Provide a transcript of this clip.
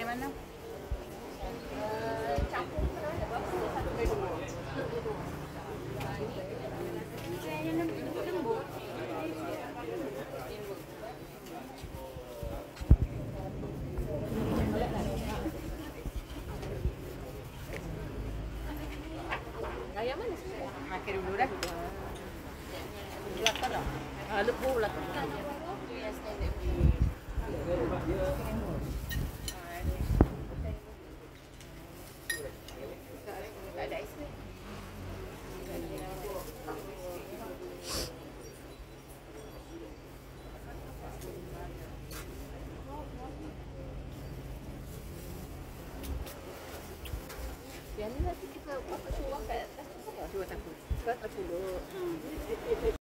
mana? Campur pun ada berapa? Satu ke dua. Yang lembut. Ayam mana? Makan dulu dah. Belakang dah. Lebu belakang. Yang standard. Tak ada ais ni. Yang ni nanti kita suruh kat atas tu. Dua takut. Kat atas dulu.